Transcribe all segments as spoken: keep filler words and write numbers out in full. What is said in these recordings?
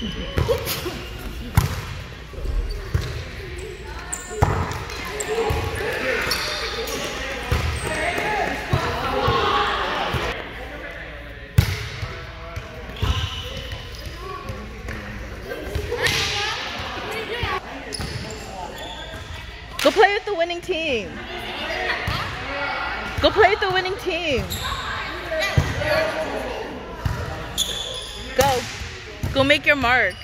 Go play with the winning team. Go play with the winning team. Go. Go make your mark.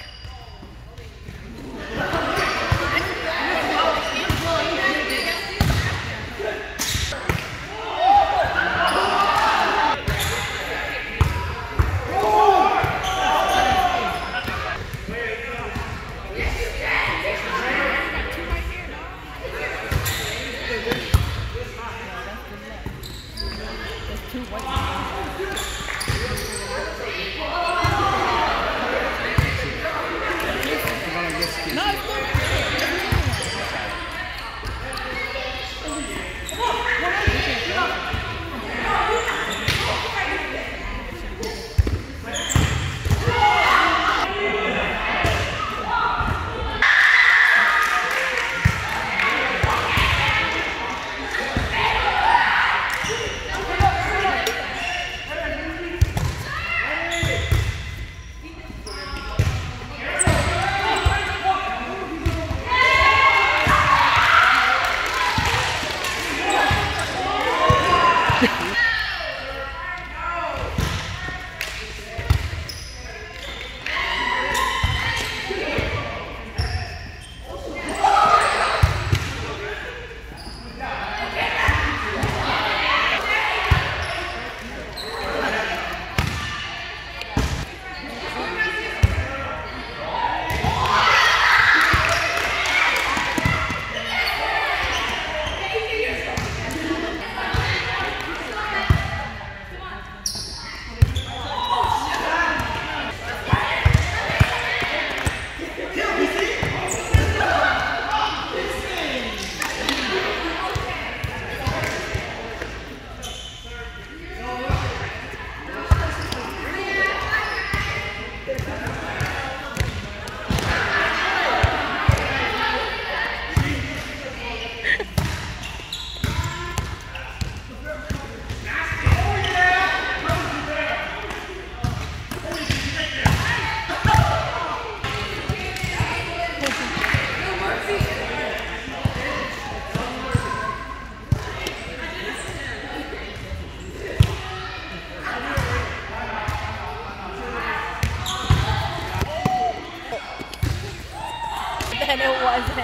And it wasn't.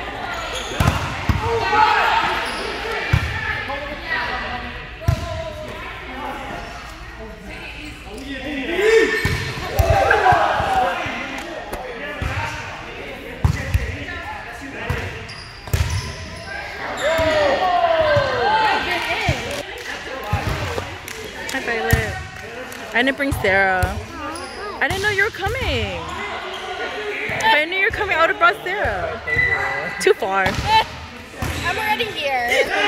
Hi, Violet. I didn't bring Sarah. I didn't know you were coming. If I knew you were coming, I would have brought Sarah. Too far. I'm already here.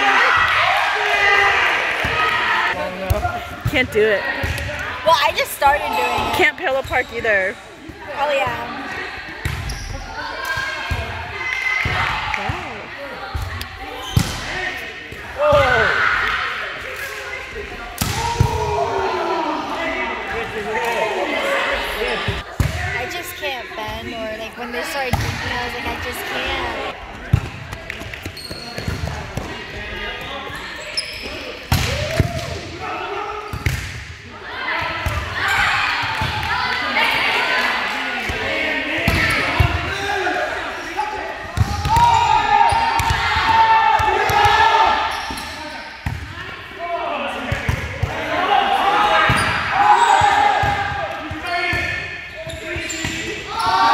Can't do it. Well, I just started doing it. Can't Pillow Park either. Oh yeah. I just can't bend, or like when they started drinking, I was like, I just can't.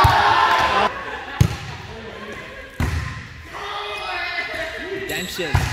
Redemption.